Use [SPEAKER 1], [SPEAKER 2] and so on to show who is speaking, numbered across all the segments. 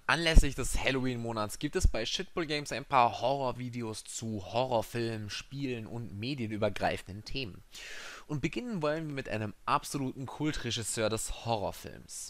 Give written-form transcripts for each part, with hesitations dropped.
[SPEAKER 1] Anlässlich des Halloween-Monats gibt es bei Shitbull Games ein paar Horrorvideos zu Horrorfilmen, Spielen und medienübergreifenden Themen. Und beginnen wollen wir mit einem absoluten Kultregisseur des Horrorfilms.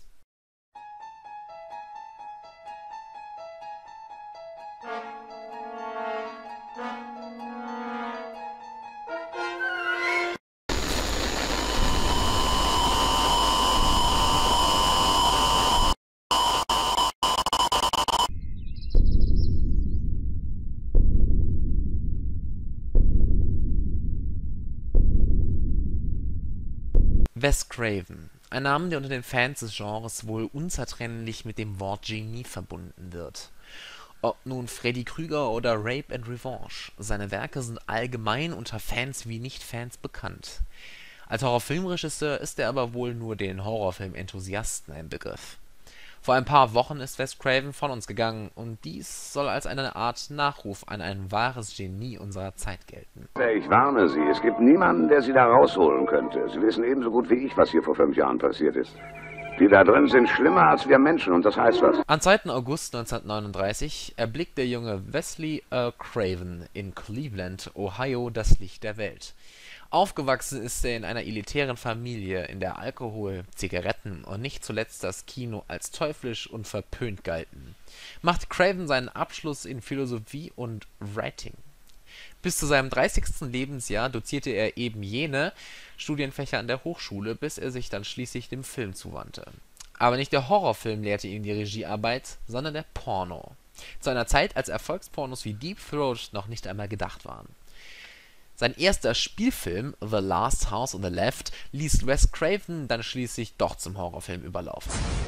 [SPEAKER 1] Wes Craven, ein Name, der unter den Fans des Genres wohl unzertrennlich mit dem Wort Genie verbunden wird. Ob nun Freddy Krueger oder Rape and Revenge, seine Werke sind allgemein unter Fans wie Nicht-Fans bekannt. Als Horrorfilmregisseur ist er aber wohl nur den Horrorfilm-Enthusiasten ein Begriff. Vor ein paar Wochen ist Wes Craven von uns gegangen und dies soll als eine Art Nachruf an ein wahres Genie unserer Zeit gelten.
[SPEAKER 2] Ich warne Sie, es gibt niemanden, der Sie da rausholen könnte. Sie wissen ebenso gut wie ich, was hier vor 5 Jahren passiert ist. Die da drin sind schlimmer als wir Menschen und das heißt was.
[SPEAKER 1] Am 2. August 1939 erblickt der junge Wesley Earl Craven in Cleveland, Ohio, das Licht der Welt. Aufgewachsen ist er in einer elitären Familie, in der Alkohol, Zigaretten und nicht zuletzt das Kino als teuflisch und verpönt galten. Macht Craven seinen Abschluss in Philosophie und Writing. Bis zu seinem 30. Lebensjahr dozierte er eben jene Studienfächer an der Hochschule, bis er sich dann schließlich dem Film zuwandte. Aber nicht der Horrorfilm lehrte ihn die Regiearbeit, sondern der Porno. Zu einer Zeit, als Erfolgspornos wie Deep Throat noch nicht einmal gedacht waren. Sein erster Spielfilm, The Last House on the Left, ließ Wes Craven dann schließlich doch zum Horrorfilm überlaufen.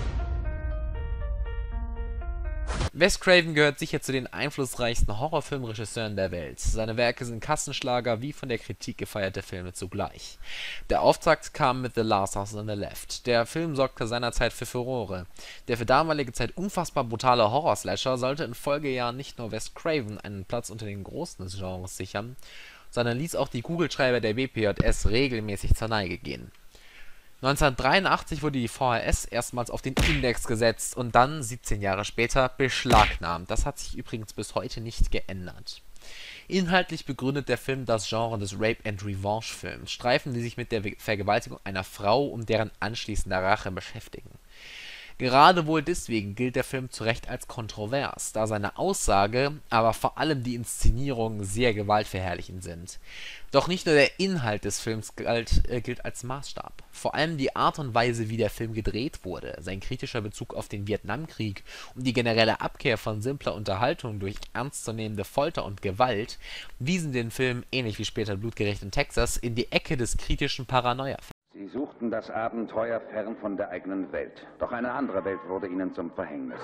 [SPEAKER 1] Wes Craven gehört sicher zu den einflussreichsten Horrorfilmregisseuren der Welt. Seine Werke sind Kassenschlager wie von der Kritik gefeierte Filme zugleich. Der Auftakt kam mit The Last House on the Left. Der Film sorgte seinerzeit für Furore. Der für damalige Zeit unfassbar brutale Horrorslasher sollte in Folgejahren nicht nur Wes Craven einen Platz unter den Großen des Genres sichern, sondern ließ auch die Kugelschreiber der WPJS regelmäßig zur Neige gehen. 1983 wurde die VHS erstmals auf den Index gesetzt und dann, 17 Jahre später, beschlagnahmt. Das hat sich übrigens bis heute nicht geändert. Inhaltlich begründet der Film das Genre des Rape-and-Revenge-Films, Streifen, die sich mit der Vergewaltigung einer Frau und deren anschließender Rache beschäftigen. Gerade wohl deswegen gilt der Film zu Recht als kontrovers, da seine Aussage, aber vor allem die Inszenierung sehr gewaltverherrlichend sind. Doch nicht nur der Inhalt des Films gilt als Maßstab. Vor allem die Art und Weise, wie der Film gedreht wurde, sein kritischer Bezug auf den Vietnamkrieg und die generelle Abkehr von simpler Unterhaltung durch ernstzunehmende Folter und Gewalt, wiesen den Film, ähnlich wie später Blutgericht in Texas, in die Ecke des kritischen Paranoia.
[SPEAKER 2] Sie suchten das Abenteuer fern von der eigenen Welt. Doch eine andere Welt wurde ihnen zum Verhängnis.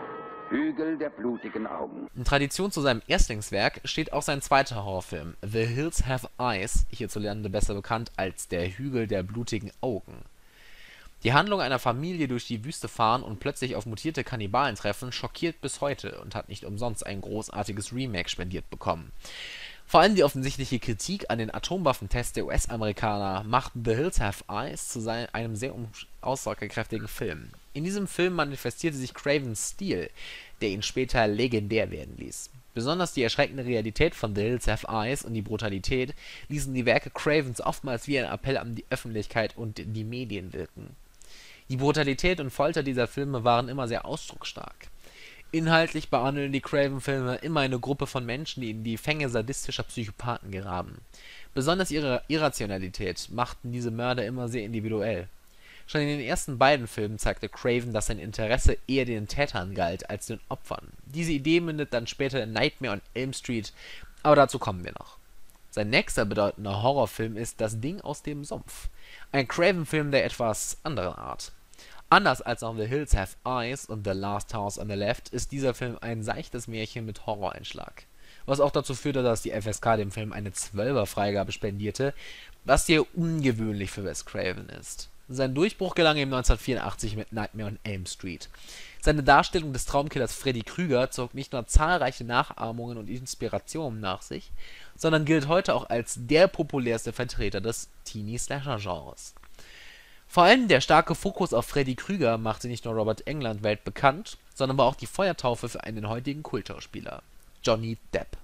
[SPEAKER 2] Hügel der blutigen Augen.
[SPEAKER 1] In Tradition zu seinem Erstlingswerk steht auch sein zweiter Horrorfilm, The Hills Have Eyes, hierzulande besser bekannt als Der Hügel der blutigen Augen. Die Handlung einer Familie durch die Wüste fahren und plötzlich auf mutierte Kannibalen treffen, schockiert bis heute und hat nicht umsonst ein großartiges Remake spendiert bekommen. Vor allem die offensichtliche Kritik an den Atomwaffentests der US-Amerikaner macht The Hills Have Eyes zu einem sehr aussagekräftigen Film. In diesem Film manifestierte sich Cravens Stil, der ihn später legendär werden ließ. Besonders die erschreckende Realität von The Hills Have Eyes und die Brutalität ließen die Werke Cravens oftmals wie ein Appell an die Öffentlichkeit und die Medien wirken. Die Brutalität und Folter dieser Filme waren immer sehr ausdrucksstark. Inhaltlich behandeln die Craven-Filme immer eine Gruppe von Menschen, die in die Fänge sadistischer Psychopathen geraten. Besonders ihre Irrationalität machten diese Mörder immer sehr individuell. Schon in den ersten beiden Filmen zeigte Craven, dass sein Interesse eher den Tätern galt als den Opfern. Diese Idee mündet dann später in Nightmare on Elm Street, aber dazu kommen wir noch. Sein nächster bedeutender Horrorfilm ist Das Ding aus dem Sumpf, ein Craven-Film der etwas anderen Art. Anders als auch The Hills Have Eyes und The Last House on the Left ist dieser Film ein seichtes Märchen mit Horroreinschlag. Was auch dazu führte, dass die FSK dem Film eine 12er-Freigabe spendierte, was sehr ungewöhnlich für Wes Craven ist. Sein Durchbruch gelang ihm 1984 mit Nightmare on Elm Street. Seine Darstellung des Traumkillers Freddy Krueger zog nicht nur zahlreiche Nachahmungen und Inspirationen nach sich, sondern gilt heute auch als der populärste Vertreter des Teenie-Slasher-Genres. Vor allem der starke Fokus auf Freddy Krueger machte nicht nur Robert Englund weltbekannt, sondern war auch die Feuertaufe für einen heutigen Kultschauspieler: Johnny Depp.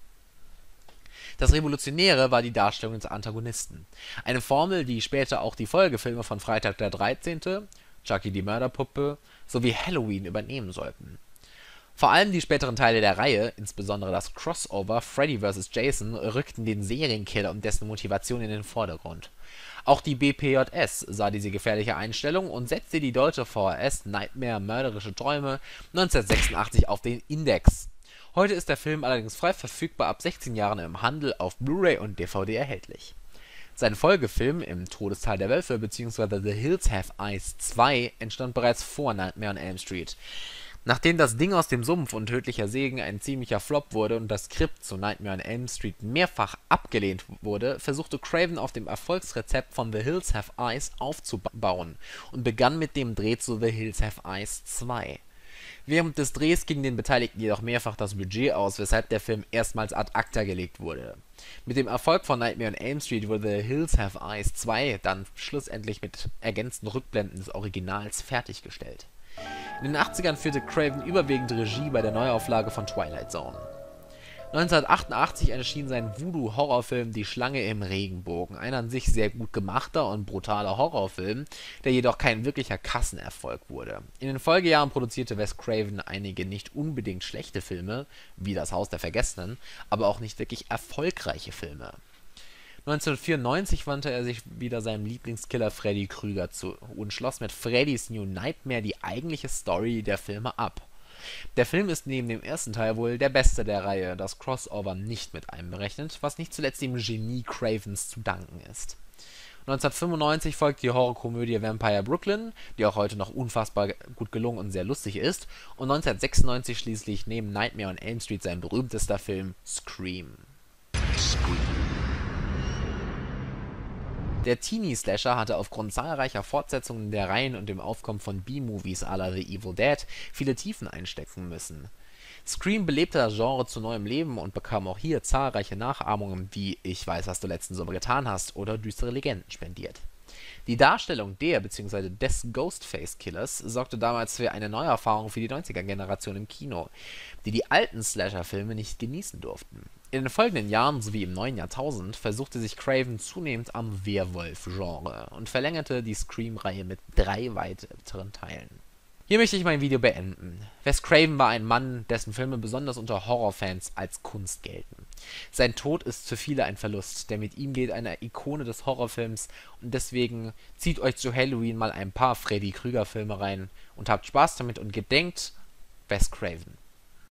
[SPEAKER 1] Das Revolutionäre war die Darstellung des Antagonisten. Eine Formel, die später auch die Folgefilme von Freitag der 13., Chucky die Mörderpuppe sowie Halloween übernehmen sollten. Vor allem die späteren Teile der Reihe, insbesondere das Crossover Freddy vs. Jason, rückten den Serienkiller und dessen Motivation in den Vordergrund. Auch die BPJS sah diese gefährliche Einstellung und setzte die deutsche VHS Nightmare Mörderische Träume 1986 auf den Index. Heute ist der Film allerdings frei verfügbar ab 16 Jahren im Handel auf Blu-ray und DVD erhältlich. Sein Folgefilm Im Todestal der Wölfe bzw. The Hills Have Eyes 2 entstand bereits vor Nightmare on Elm Street. Nachdem Das Ding aus dem Sumpf und Tödlicher Segen ein ziemlicher Flop wurde und das Skript zu Nightmare on Elm Street mehrfach abgelehnt wurde, versuchte Craven auf dem Erfolgsrezept von The Hills Have Eyes aufzubauen und begann mit dem Dreh zu The Hills Have Eyes 2. Während des Drehs ging den Beteiligten jedoch mehrfach das Budget aus, weshalb der Film erstmals ad acta gelegt wurde. Mit dem Erfolg von Nightmare on Elm Street wurde The Hills Have Eyes 2 dann schlussendlich mit ergänzten Rückblenden des Originals fertiggestellt. In den 80ern führte Craven überwiegend Regie bei der Neuauflage von Twilight Zone. 1988 erschien sein Voodoo-Horrorfilm Die Schlange im Regenbogen, ein an sich sehr gut gemachter und brutaler Horrorfilm, der jedoch kein wirklicher Kassenerfolg wurde. In den Folgejahren produzierte Wes Craven einige nicht unbedingt schlechte Filme, wie Das Haus der Vergessenen, aber auch nicht wirklich erfolgreiche Filme. 1994 wandte er sich wieder seinem Lieblingskiller Freddy Krueger zu und schloss mit Freddy's New Nightmare die eigentliche Story der Filme ab. Der Film ist neben dem ersten Teil wohl der beste der Reihe, das Crossover nicht mit einberechnet, was nicht zuletzt dem Genie Cravens zu danken ist. 1995 folgt die Horrorkomödie Vampire Brooklyn, die auch heute noch unfassbar gut gelungen und sehr lustig ist, und 1996 schließlich neben Nightmare on Elm Street sein berühmtester Film Scream. Der Teenie-Slasher hatte aufgrund zahlreicher Fortsetzungen der Reihen und dem Aufkommen von B-Movies à la The Evil Dead viele Tiefen einstecken müssen. Scream belebte das Genre zu neuem Leben und bekam auch hier zahlreiche Nachahmungen wie Ich weiß, was du letzten Sommer getan hast oder Düstere Legenden spendiert. Die Darstellung der bzw. des Ghostface-Killers sorgte damals für eine Neuerfahrung für die 90er-Generation im Kino, die die alten Slasher-Filme nicht genießen durften. In den folgenden Jahren sowie im neuen Jahrtausend versuchte sich Craven zunehmend am Werwolf-Genre und verlängerte die Scream-Reihe mit 3 weiteren Teilen. Hier möchte ich mein Video beenden. Wes Craven war ein Mann, dessen Filme besonders unter Horrorfans als Kunst gelten. Sein Tod ist für viele ein Verlust, denn mit ihm geht eine Ikone des Horrorfilms, und deswegen zieht euch zu Halloween mal ein paar Freddy Krueger Filme rein und habt Spaß damit und gedenkt Wes Craven.